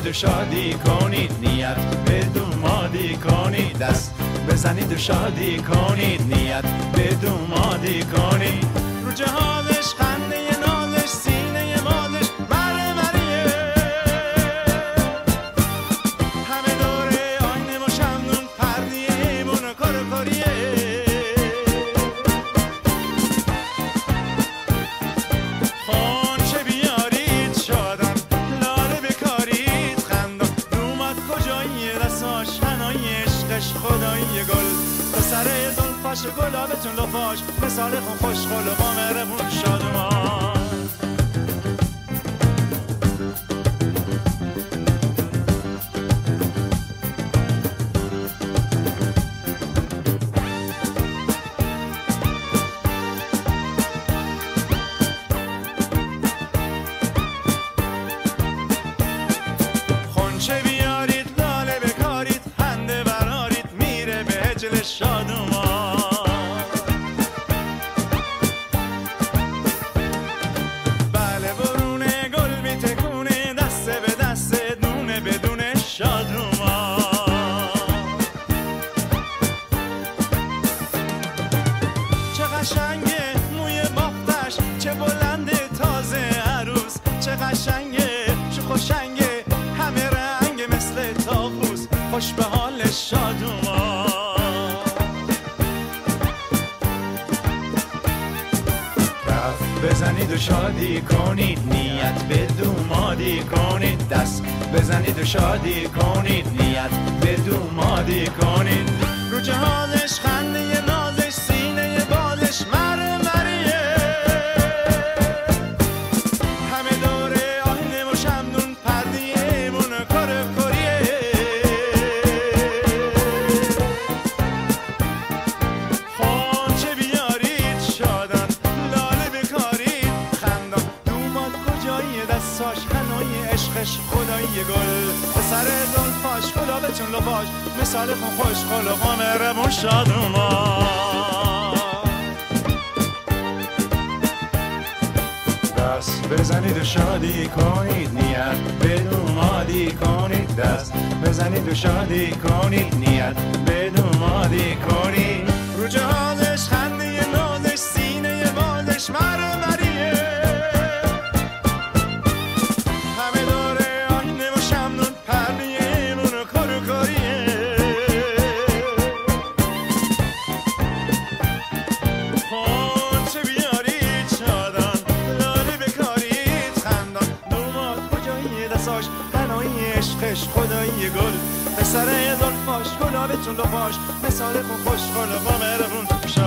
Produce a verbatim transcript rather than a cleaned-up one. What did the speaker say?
بزنید و شادی کنید، نیت به دومادی کنید، دست بزنید و شادی کنید، نیت به دومادی کنید. رو جهازش خنده نازش سینه مازش مره مریه، همه دوره آینه و شمدون پردیه ایمون و کار کاریه. خانچه بیارید شادان، لاله بکارید خندان، رومد کجایی دستاش هنای عشقش خدایی گل، به سر زلفاش گلابتون لفاش مثال خون خوشخل و با مهربون شادمان. خونچه بیارید لاله بکارید خنده برارید میره به هجل شادمان. بله برونه گل بی تکونه دسته به دسته دونه بدون شادمان. چه قشنگه موی بافتش چه بلنده تازه عروس، چه قشنگه چه خوشنگه همه رنگ مثل تاقوس، خوش به حال شادمان. کف بزنید و شادی کنید، نیت به دومادی کنید، دست بزنید و شادی کنید، نیت به دومادی کنید. رو جهازش خنده نازش سینه بازش مره مریه، همه دوره آینه و شمدون پردیه مون کار کاریه. خانچه بیارید شادان، لاله بکارید خندان، دوماد کجایی دستاش هنای عشقش خدایی گل، به سر زلفاش گلابتون لباش مثال خون خوشخل و با مهربون شادمان. دست بزنید و شادی کنید، نیت به دومادی کنید، دست بزنید و شادی کنید، نیت به دومادی کنید. رو جهازش خنده نازش سینه بازش مره مریه، همه دوره آینه و شمدون پردیه مون و کار و کاریه. خانچه بیارید شادان، لاله بکارید خندان، دوماد کجایی دستاش هنایی عشقش خدایی گل، به سر زلفاش گلابتون لفاش مثال خون خوشخل و با مهربون